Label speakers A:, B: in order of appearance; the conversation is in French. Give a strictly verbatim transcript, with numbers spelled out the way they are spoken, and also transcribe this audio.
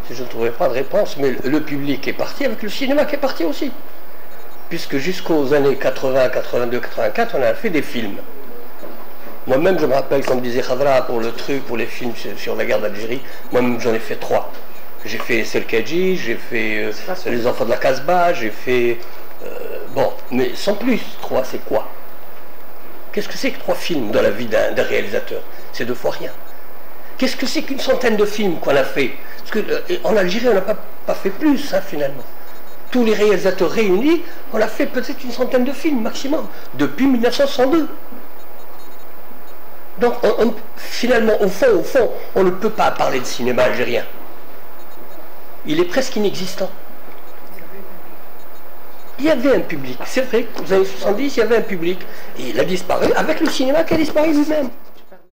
A: si je ne trouvais pas de réponse, mais le public est parti avec le cinéma qui est parti aussi. Puisque jusqu'aux années quatre-vingts, quatre-vingt-deux, quatre-vingt-quatre, on a fait des films. Moi-même, je me rappelle, comme disait Khadra, pour le truc, pour les films sur, sur la guerre d'Algérie, moi-même j'en ai fait trois. J'ai fait Selkaji, j'ai fait euh, Les Enfants de la Casbah, j'ai fait... Euh, bon, mais sans plus, trois, c'est quoi? Qu'est-ce que c'est que trois films dans la vie d'un réalisateur? C'est deux fois rien. Qu'est-ce que c'est qu'une centaine de films qu'on a fait? Parce qu'en euh, Algérie, on n'a pas, pas fait plus, hein, finalement. Tous les réalisateurs réunis, on a fait peut-être une centaine de films maximum, depuis mille neuf cent soixante-deux. Donc, on, on, finalement, au fond, au fond, on ne peut pas parler de cinéma algérien. Il est presque inexistant. Il y avait un public, c'est vrai, aux années soixante-dix, il y avait un public, et il a disparu avec le cinéma qui a disparu lui-même.